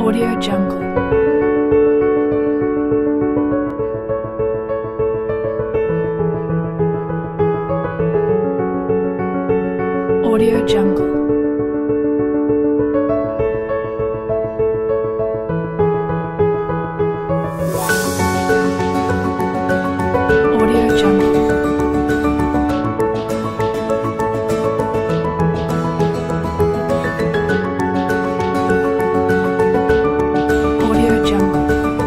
Audio Jungle. Audio Jungle. Audio Jungle. Audio Jungle.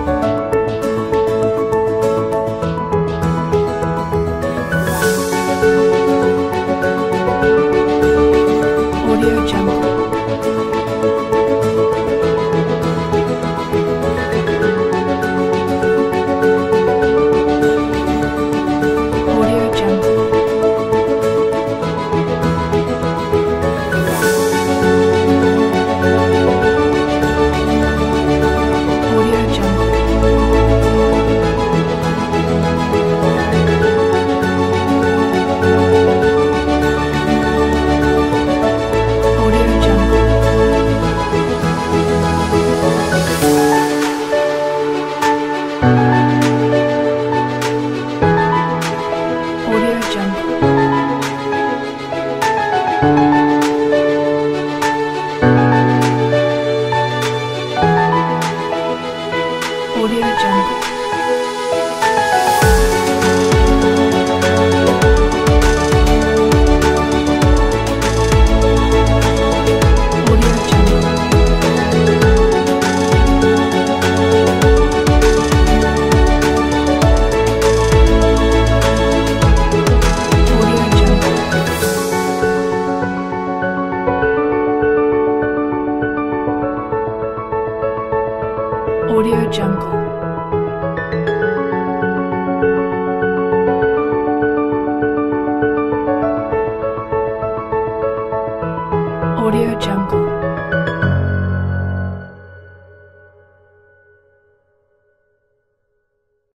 Audio Jungle. Audio Jungle. Audio Jungle. Audio Jungle. Audio Jungle. Audio Jungle. Audio Jungle. Audio Jungle. Audio Jungle. Audio Jungle.